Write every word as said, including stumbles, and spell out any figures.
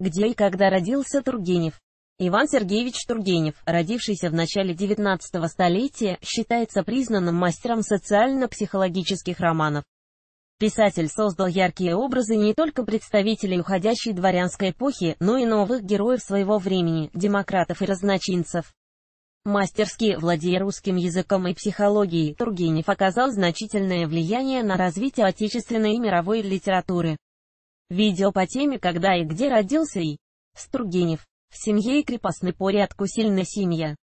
Где и когда родился Тургенев? Иван Сергеевич Тургенев, родившийся в начале девятнадцатого столетия, считается признанным мастером социально-психологических романов. Писатель создал яркие образы не только представителей уходящей дворянской эпохи, но и новых героев своего времени, демократов и разночинцев. Мастерски владея русским языком и психологией, Тургенев оказал значительное влияние на развитие отечественной и мировой литературы. Видео по теме «Когда и где родился и с Тургенев». В семье и крепостный порядку сильна семья.